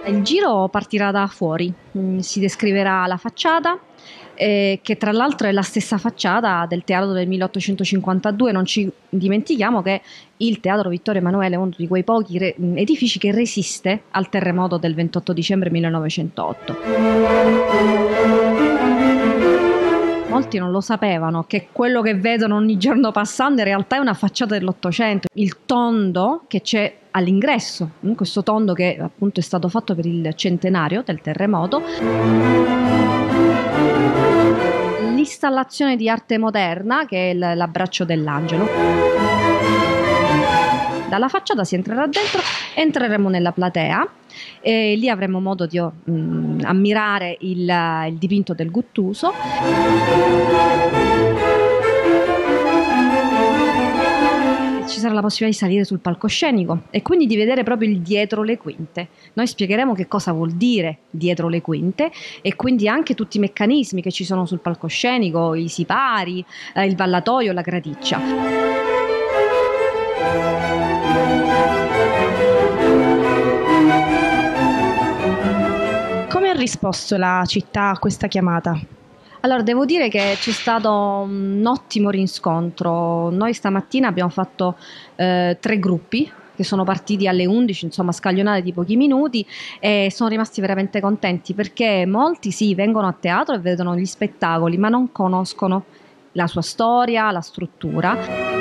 Il giro partirà da fuori, si descriverà la facciata, che tra l'altro è la stessa facciata del teatro del 1852. Non ci dimentichiamo che il Teatro Vittorio Emanuele è uno di quei pochi edifici che resiste al terremoto del 28 dicembre 1908. Molti non lo sapevano che quello che vedono ogni giorno passando in realtà è una facciata dell'Ottocento. Il tondo che c'è all'ingresso, questo tondo che appunto è stato fatto per il centenario del terremoto. L'installazione di arte moderna che è l'abbraccio dell'angelo. Dalla facciata si entrerà dentro, entreremo nella platea e lì avremo modo di ammirare il dipinto del Guttuso. Ci sarà la possibilità di salire sul palcoscenico e quindi di vedere proprio il dietro le quinte. Noi spiegheremo che cosa vuol dire dietro le quinte e quindi anche tutti i meccanismi che ci sono sul palcoscenico, i sipari, il ballatoio, la graticcia. Come ha risposto la città a questa chiamata? Allora, devo dire che c'è stato un ottimo riscontro. Noi stamattina abbiamo fatto 3 gruppi che sono partiti alle 11, insomma scaglionate di pochi minuti, e sono rimasti veramente contenti perché molti sì, vengono a teatro e vedono gli spettacoli, ma non conoscono la sua storia, la struttura.